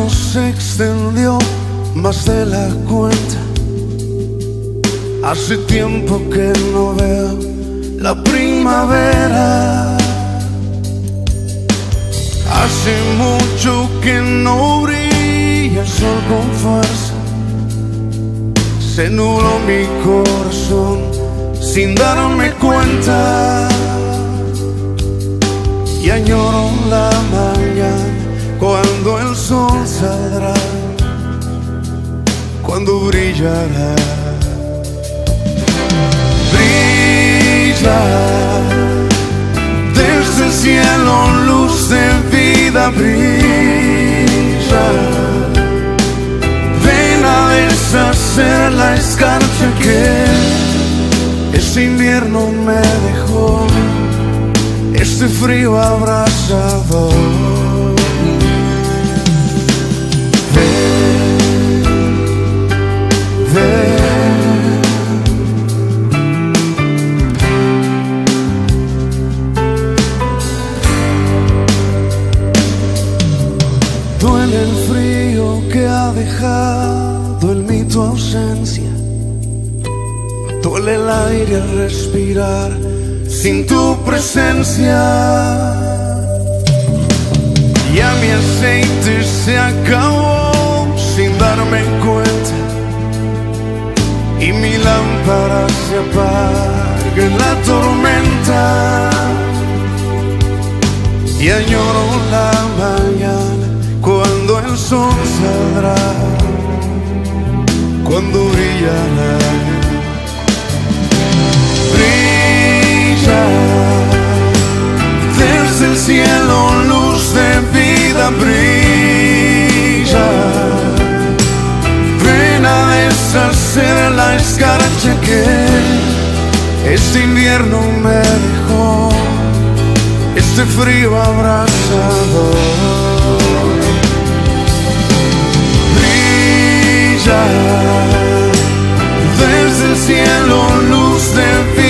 invierno se extendió más de la cuenta. Hace tiempo que no veo la primavera. Hace mucho que no brilla el sol con fuerza. Se nubló mi corazón sin darme cuenta. Y añoro la mañana cuando el sol saldrá, cuando brillará. Brilla desde el cielo, luz de vida, brilla. Ven a deshacer la escarcha que este invierno me dejó, este frío abrasador. Duele el frío que ha dejado en mí tu ausencia. Duele el aire al respirar sin tu presencia. Ya mi aceite se acabó sin darme cuenta, y mi lámpara se apaga en la tormenta. Y añoro la mañana cuando el sol saldrá, cuando brillará. Brilla desde el cielo, luz de vida, brilla. Ven a deshacer la escarcha que este invierno me dejó, este frío abrasador. Brilla desde el cielo, luz de vida.